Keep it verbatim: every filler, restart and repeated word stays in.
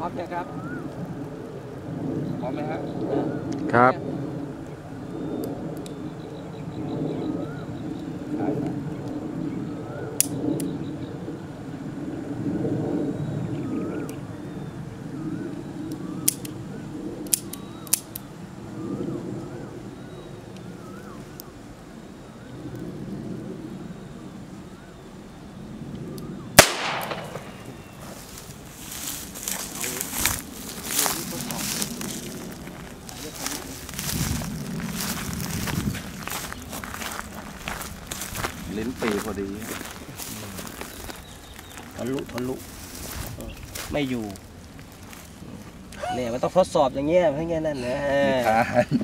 ร้อมยังครับพร้อมไหมครับครับลิ้นปีพอดีทะลุทะลุไม่อยู่เนี่ยมันต้องทดสอบอย่างเงี้ยให้ไงนั่นนะ